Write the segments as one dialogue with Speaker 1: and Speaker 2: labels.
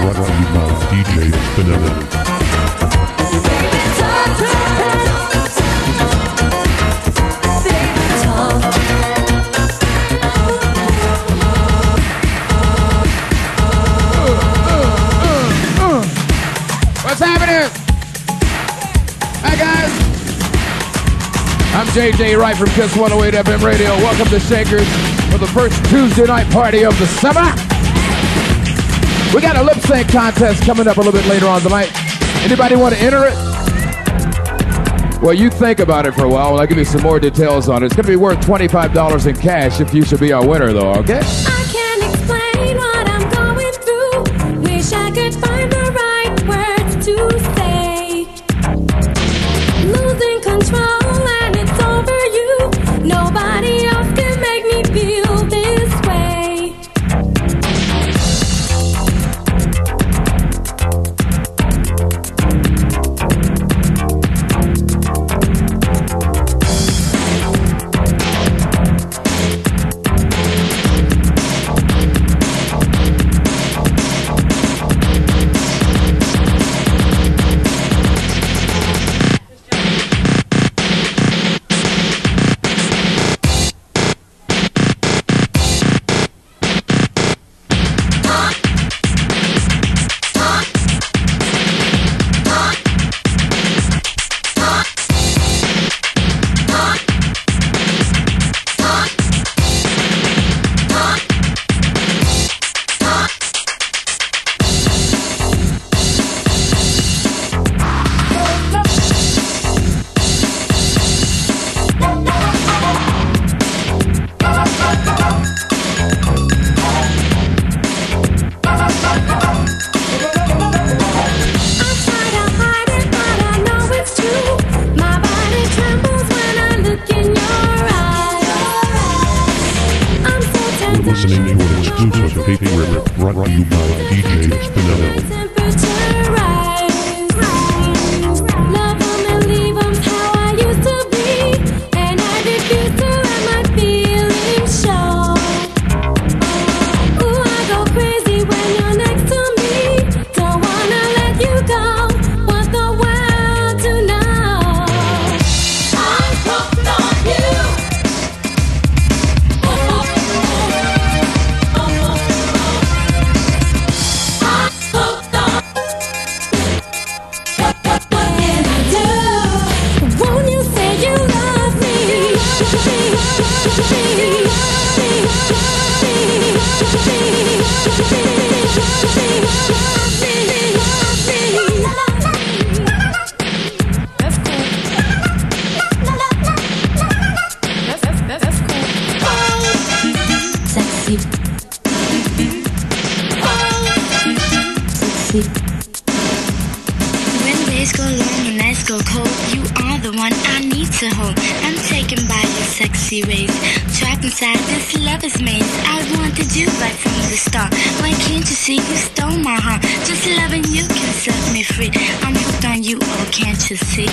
Speaker 1: brought to you by DJ Spinelli.
Speaker 2: What's happening? Hi guys. I'm JJ Wright from Kiss 108 FM Radio. Welcome to Shakers for the first Tuesday night party of the summer. We got a lip sync contest coming up a little bit later on tonight. Anybody want to enter it? Well, you think about it for a while, and I'll give you some more details on it. It's going to be worth $25 in cash if you should be our winner, though, okay?
Speaker 3: I can't explain what I'm going through. Wish I could find the right words to say. Losing control and it's over you. Nobody else can make me feel this way.
Speaker 1: Listening to an exclusive tape rip brought to you by DJ Spinelli.
Speaker 3: Love 'em and leave 'em's how I used to be, and I refuse to let my feelings show. Ooh, I go crazy when you're next to me. Don't wanna let you go. Want the world to know I'm hooked on you.
Speaker 4: When days go long and nights go cold, you are the one I need to hold. I'm taken by your sexy ways, trapped inside this lover's maze. I wanted you right from the start. Why can't you see you stole my heart? Just loving you can set me free. I'm hooked on you, oh can't you see?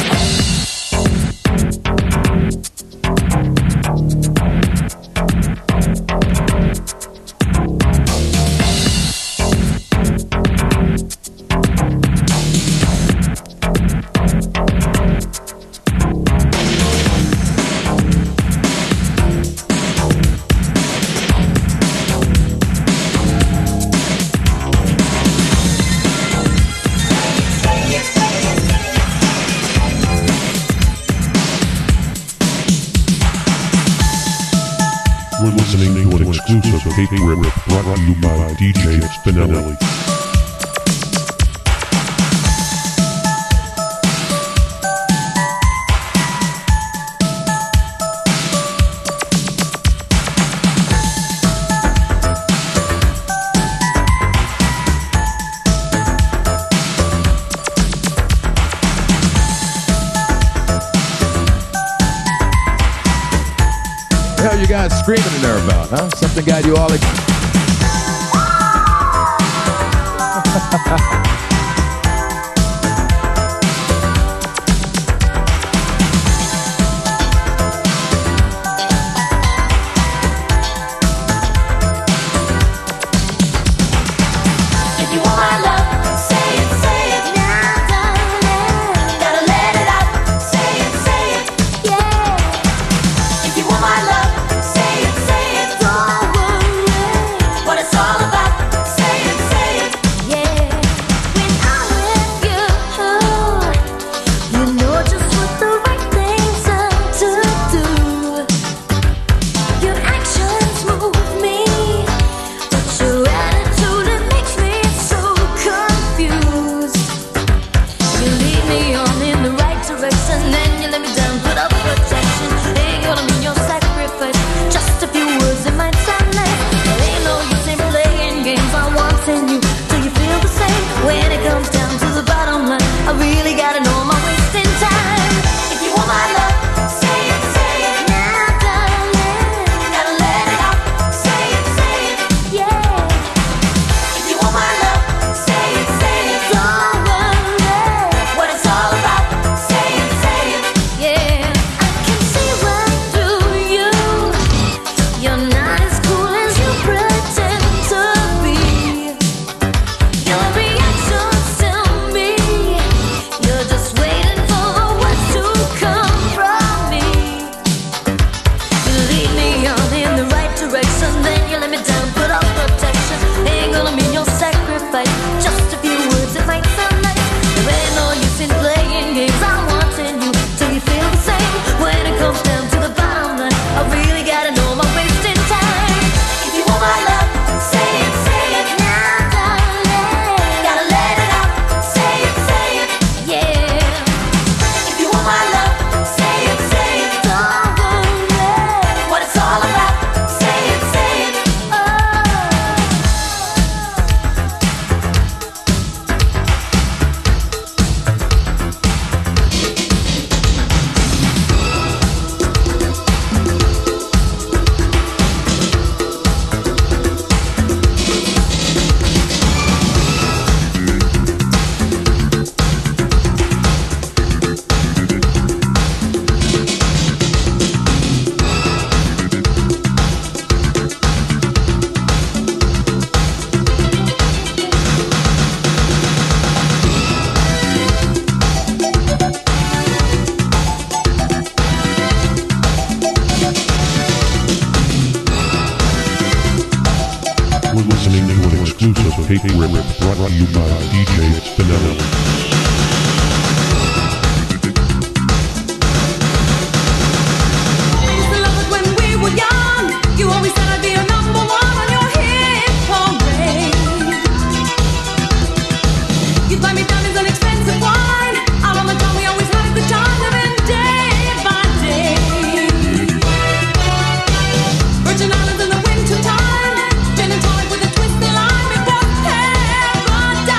Speaker 1: We're listening to an exclusive tape rip brought to you by DJ Spinelli.
Speaker 2: What the hell you guys screaming in there about, huh? Something got you all
Speaker 3: If you want
Speaker 2: much.
Speaker 1: We're listening to an exclusive tape rip brought to you by DJ Spinelli.
Speaker 3: You always said I'd be a number one on your hit parade. You'd buy me diamonds and expensive wine. Out on the town we always had a good time, living day by day. Virgin Islands in the winter time, gin and tonic with a twist of lime. It was paradise.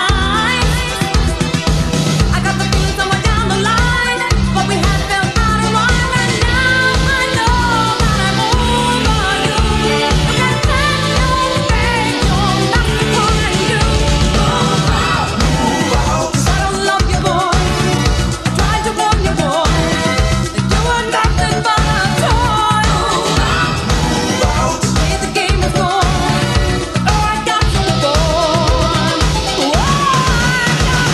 Speaker 3: I got the feeling somewhere down the line, but we had felt out of rhyme, and now I know that I'm over you. You can pack your bags, you're not the one you. Move out, 'cause I don't love you, boy. I tried to warn you, boy, that you were nothing but a toy. Move out, the way the game was going. Oh, I got so bored. Oh, I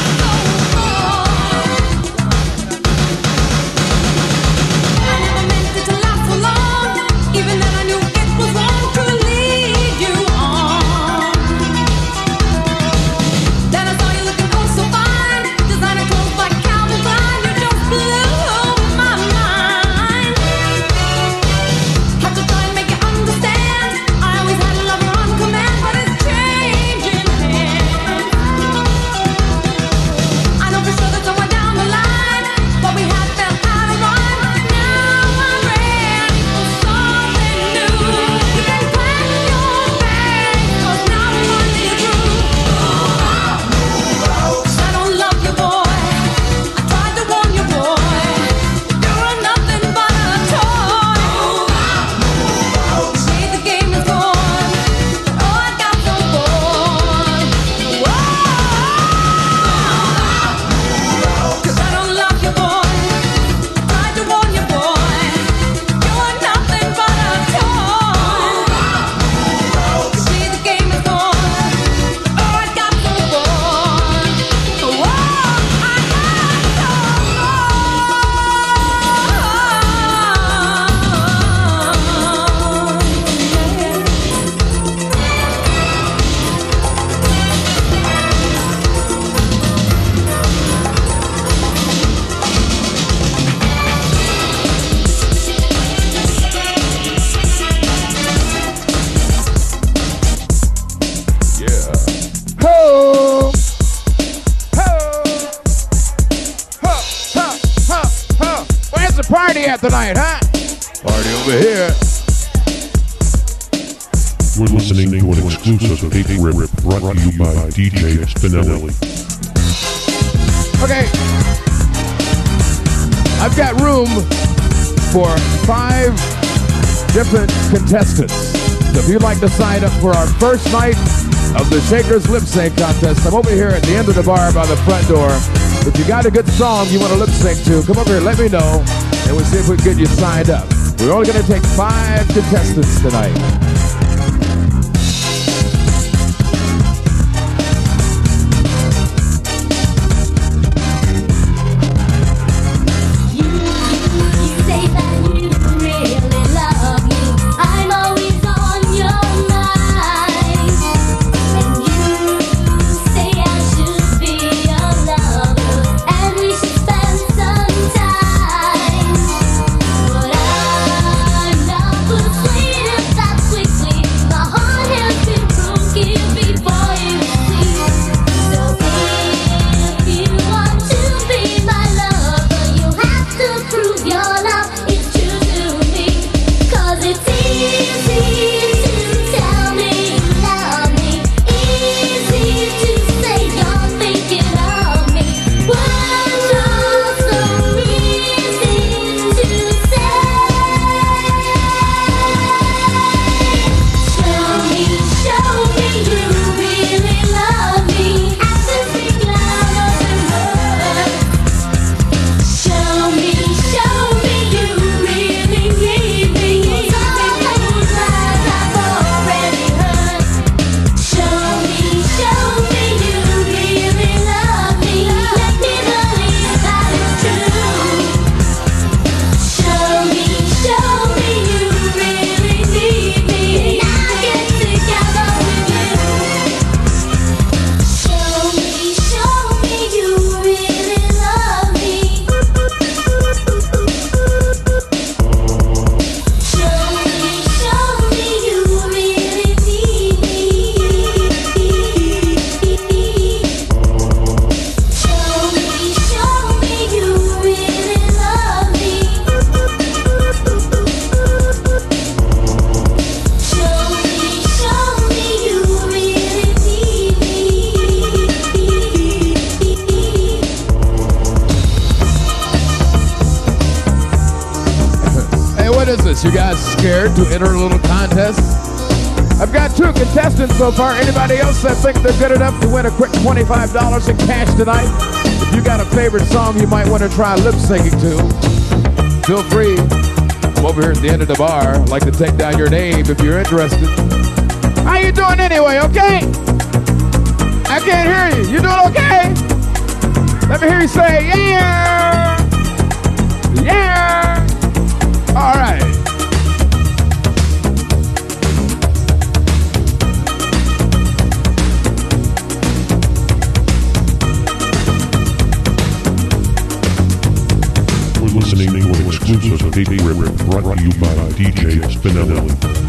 Speaker 3: got so bored. I never meant it to last so long. Even then I knew it was wrong to lead you on. Then I saw you looking oh so fine, designer clothes like Calvin Klein. You just blew my mind. Had to try and make you understand. I always had a lover on command, but it's changing hands. I know for sure that somewhere down the line, what we had felt out of rhyme. Now I'm ready for something new. You can pack your bags, 'cause now I'm running through. Move out, 'cause I don't love you, boy. I tried to warn you, boy. You're nothing but a toy. Move out, say the game is gone. Oh, I got so bored. Whoa. 'Cause I don't love you, boy. Tried to warn you, boy. You're nothing but a toy. See the game is gone. Oh, I got so bored. Whoa, I
Speaker 2: Ho! Ho! Ho! Ho! Ho! Ho! Where's the party at tonight, huh? Party over here.
Speaker 1: We're listening to an exclusive tape rip brought to you by DJ Spinelli.
Speaker 2: Okay. I've got room for 5 different contestants. So if you'd like to sign up for our first night of the Shakers Lip Sync Contest, I'm over here at the end of the bar by the front door. If you got a good song you want to lip sync to, come over here, let me know, and we'll see if we can get you signed up. We're only going to take 5 contestants tonight.
Speaker 3: You say that you really love me. I'm always on your mind. And you say I should be your lover, and we should spend some time. But I'm not persuaded that we
Speaker 2: contest. You guys scared to enter a little contest? I've got 2 contestants so far. Anybody else that think they're good enough to win a quick $25 in cash tonight? If you got a favorite song you might want to try lip syncing to, feel free. I'm over here at the end of the bar. I'd like to take down your name if you're interested. How you doing anyway, okay? I can't hear you. You doing okay? Let me hear you say, yeah! Yeah! All right.
Speaker 1: We're listening to an exclusive tape rip brought to you by DJ Spinelli.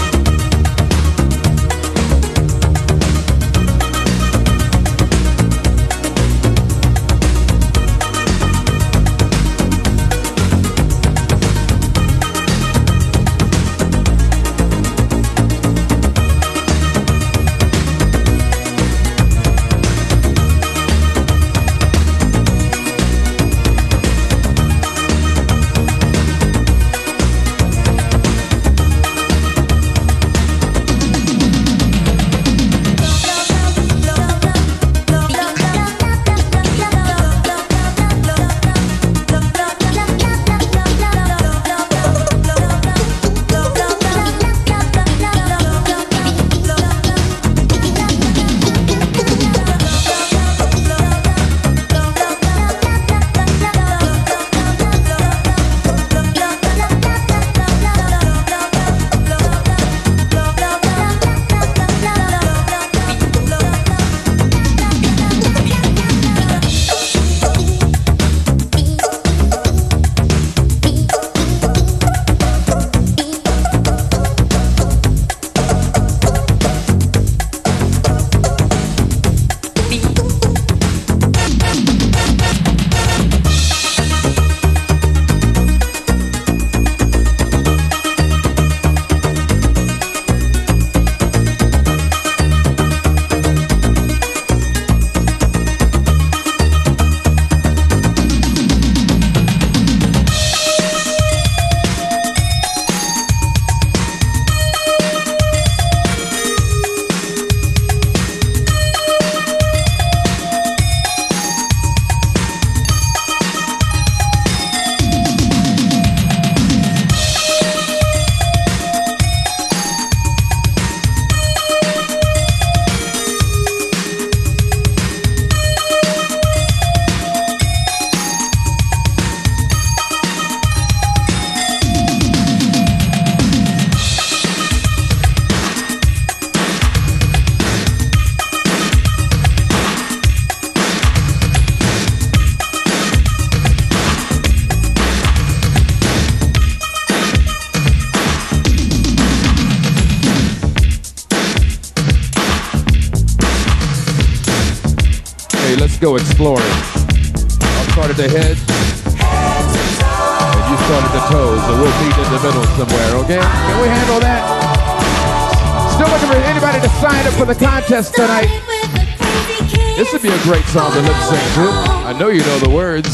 Speaker 2: Go exploring. I'll start at the head, and you start at the toes, so we'll meet in the middle somewhere, okay? Can we handle that? Still looking for anybody to sign up for the contest tonight. This would be a great song to lip sync to. I know you know the words.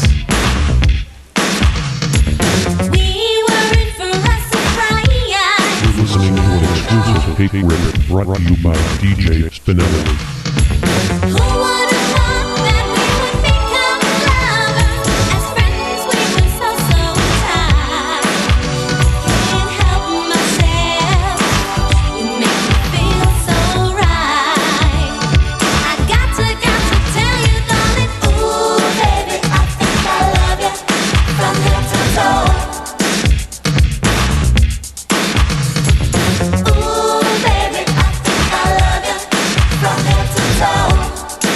Speaker 1: You're listening to an exclusive tape rip brought to you by DJ Spinelli.
Speaker 3: Ooh, baby, I think I love you from head to toe.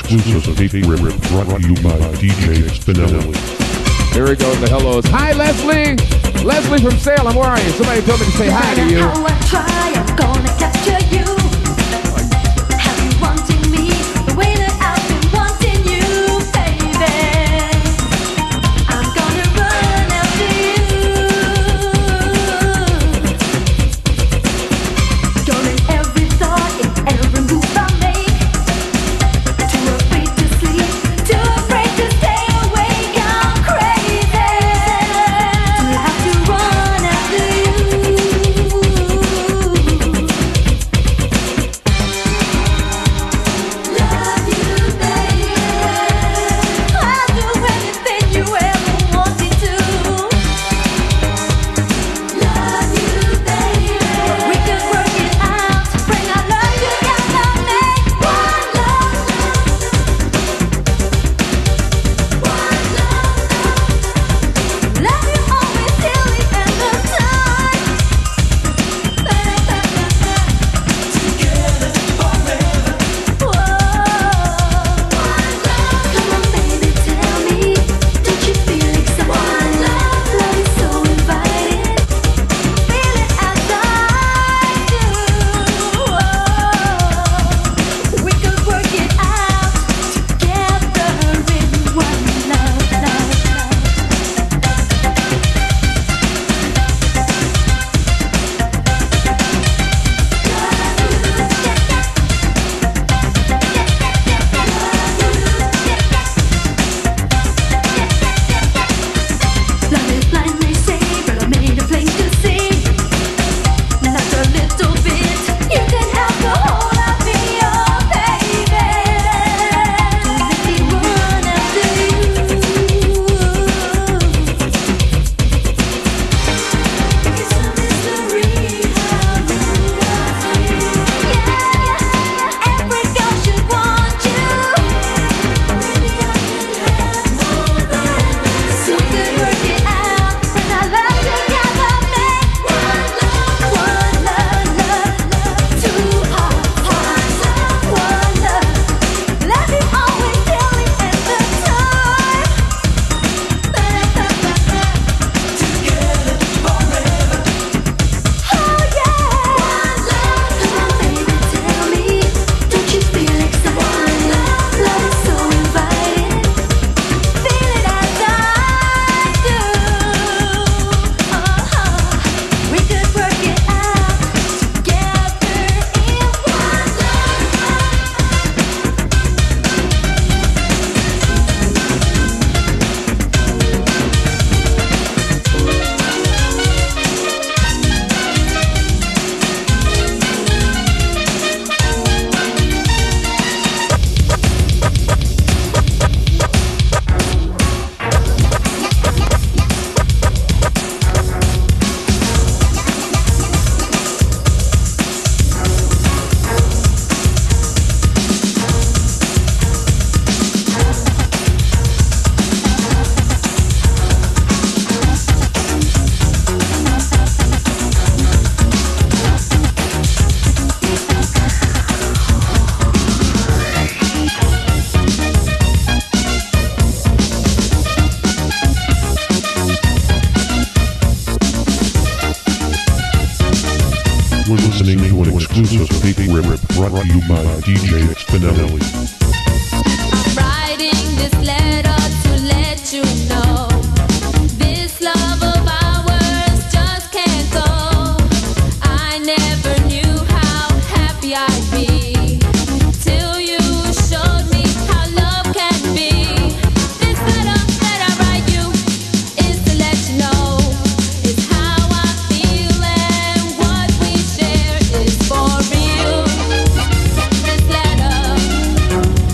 Speaker 1: exclusive tape rip brought to you by DJ Spinelli.
Speaker 2: Here we go with the hellos. Hi, Leslie! Leslie from Salem, where are you? Somebody told me to say hi to you.
Speaker 3: How I try, I'm gonna capture you. Have you wanting me the way that I've been wanting you, baby? I'm gonna run after you. You're in every thought, in every move I make. Too afraid to sleep, too afraid to stay awake. I'm crazy to have to run after love you, baby. I'll do anything you ever want me to. Love you, baby. We could work it out, bring our love together, make one love, one love. Love you always till the end of time. Together forever. Whoa. One love. Come on, baby, tell me, don't you feel excited? One love. Love is so inviting. Feel it as I do. Whoa. We could work it out together in one love, love, love. Love is blind, they say, but I made a place to see. Not a little bit, you can have the whole of me, oh baby. Let me run after you. It's a mystery how you love me. Yeah, every girl should want you. Maybe I can have more than this. We could work it out, bring our love together, make one love, love, love. Two hearts, one love. Let me always till the end of time. Together forever. Oh yeah. One love. Come on, baby, tell me, don't you feel excited? One love. Love is so inviting. Feel it as I do. We could work it out together in one love.
Speaker 1: You're listening to an exclusive tape rip brought to you by DJ Spinelli.
Speaker 3: I'm writing this letter to let you know this love of ours just can't go. I never knew how happy I'd be till you showed me how love can be. This letter that I write you is to let you know it's how I feel and what we share is for real. This letter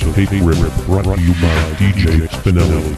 Speaker 1: of Hate Rip, brought to you by DJ Spinelli.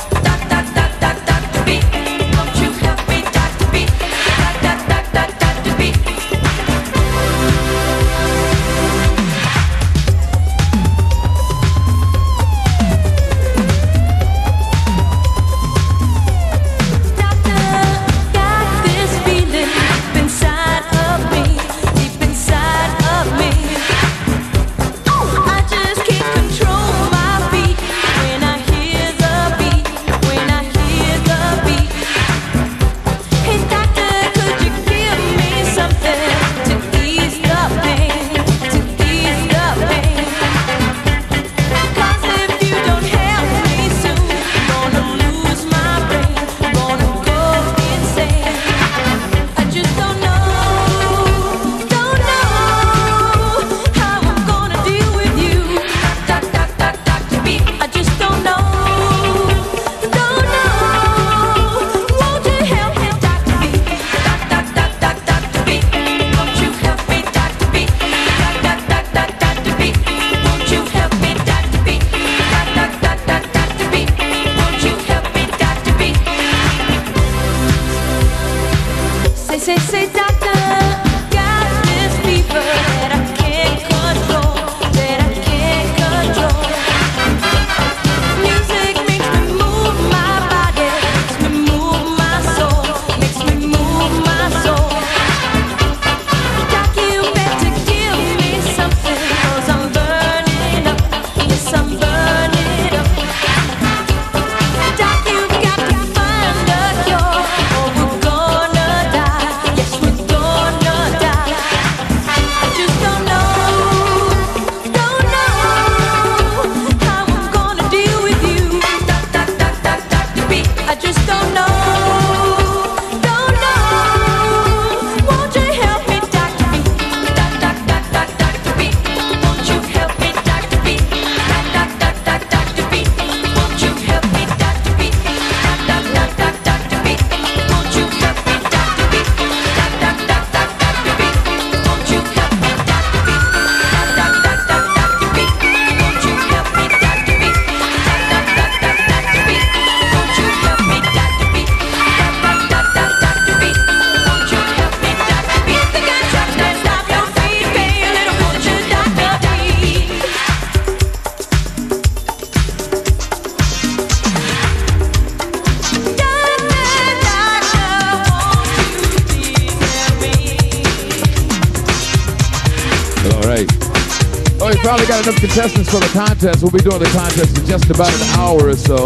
Speaker 2: Probably got enough contestants for the contest. We'll be doing the contest in just about an hour or so.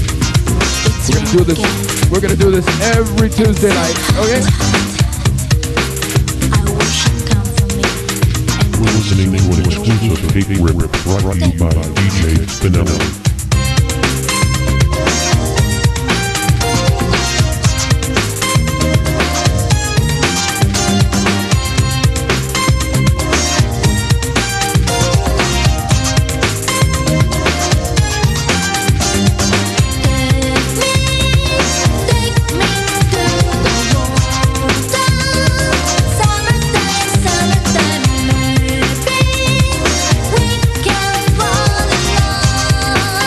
Speaker 2: We're gonna do this every Tuesday night. Okay?
Speaker 1: We're listening to an exclusive Hate Rip brought to you by DJ Spinelli.
Speaker 3: We can fall in love.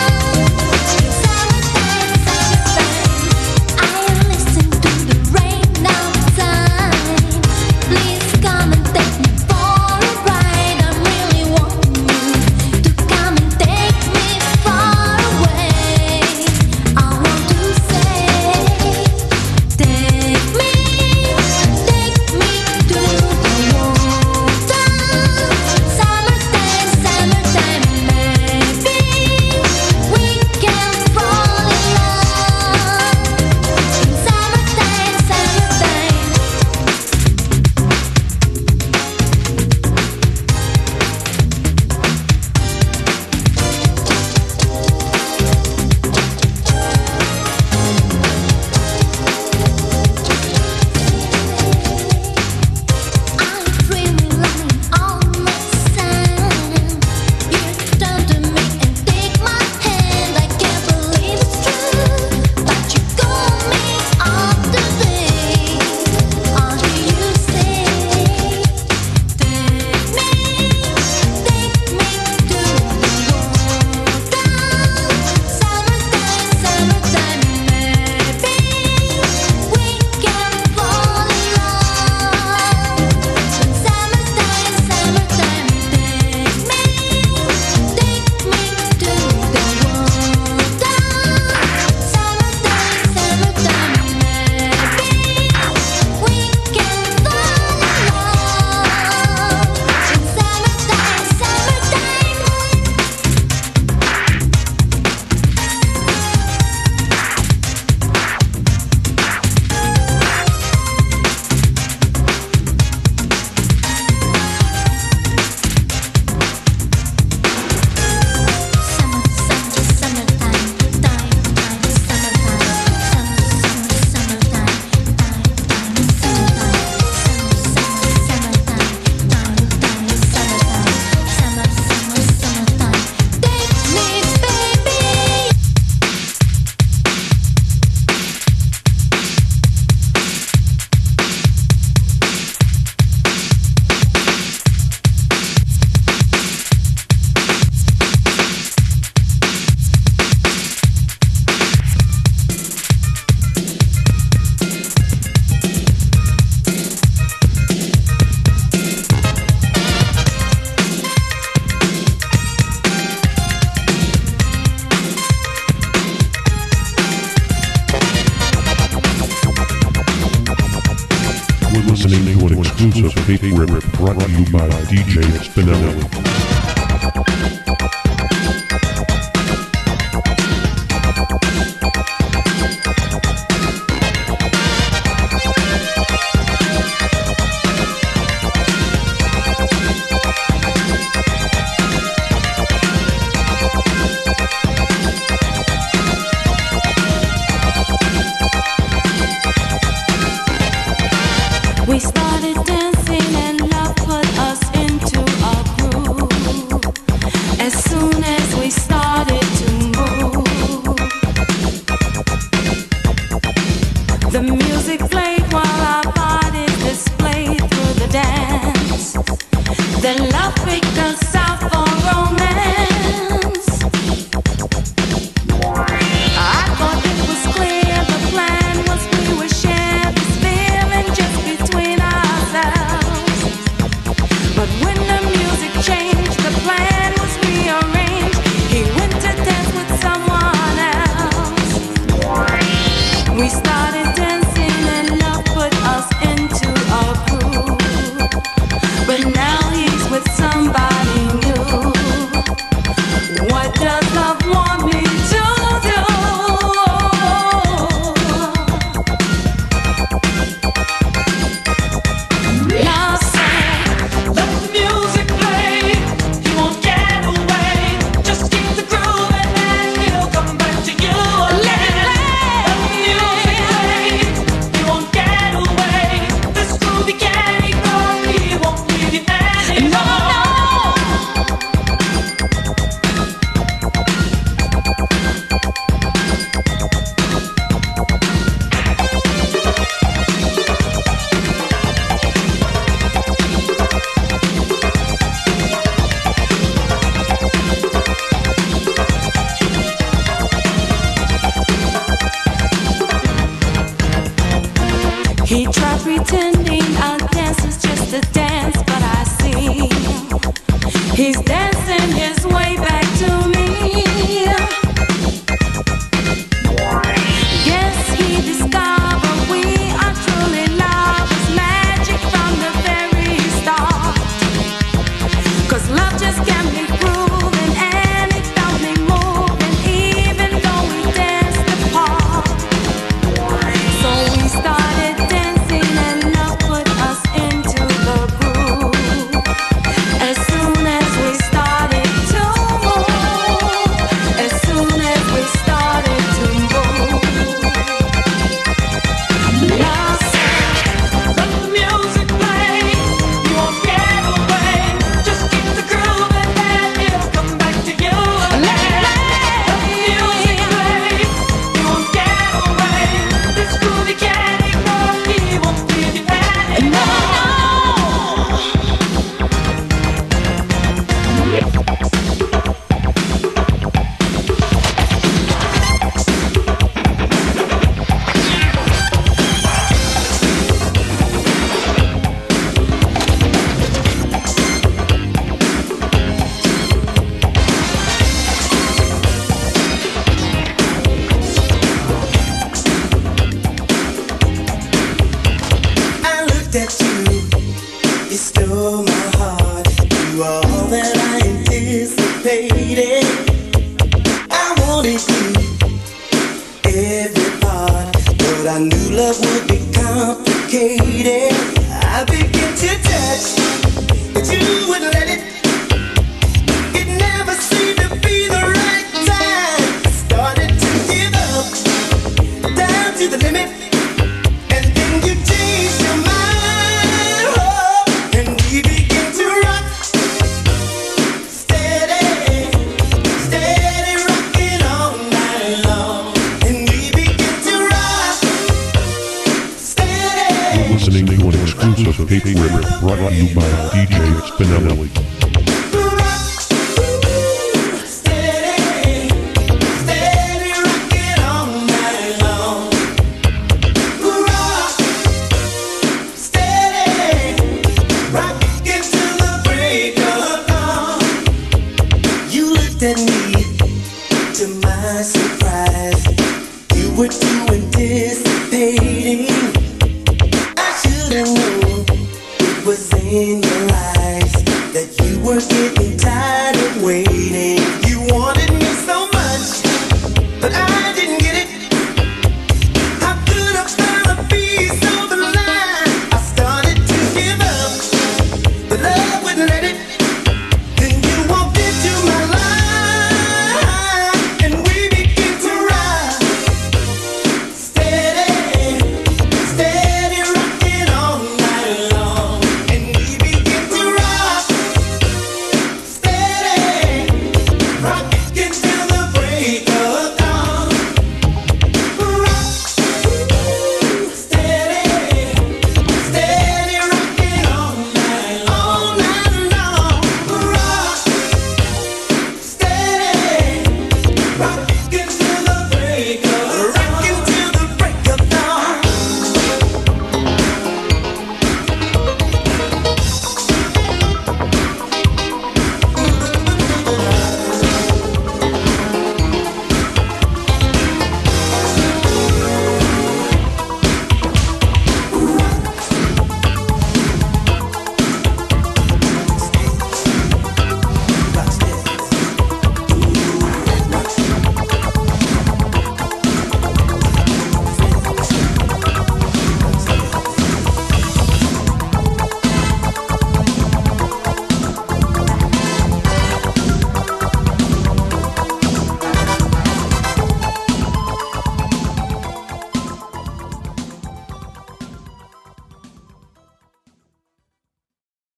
Speaker 1: exclusive tape rip brought to you by DJ Spinelli.
Speaker 3: We started dancing and love put us into a groove. As soon as we started to move, the music played while our bodies displayed through the dance. Then love picked us out for romance. I thought it was clear the plan was we would share this feeling just between ourselves. But when the music changed, the plan was rearranged. He went to dance with someone else. We started dancing and love put us into a groove. But now he's with somebody new. What does love want me to do? Love said, let the music play. You won't get away. Just keep the groove and he'll come back to you again. Let the music play. You won't get away. This groove he can't ignore. He won't leave you anymore. He tried pretending our dance is just a dance, but I see he's dancing his way back to me. Yes, he discovered we are truly lovers, magic from the very start. 'Cause love just can't be proven, and it felt me moving, even though we danced apart. So we started dancing and love put us into the groove. As soon as we started to move, as soon as we started to move, love said, let the music play. You won't get away. Just keep the groove and then he'll come back to you again. Let the music play. You won't get away. This groove he can't ignore. He won't leave you anymore.
Speaker 5: I looked at you, you stole my heart. You are all that I anticipated. I wanted you, every part, but I knew love would be complicated. I began to touch, but you wouldn't let it. It never seemed to be the right time. I started to give up, down to the limit. And then you changed your mind, oh, and we began to rock. Steady, steady rocking all night long. And we began to rock. Steady.
Speaker 1: You're listening to an exclusive tape rip brought to you by DJ Spinelli.
Speaker 5: At me, to my surprise, you were too anticipating. I should have known it getting tired.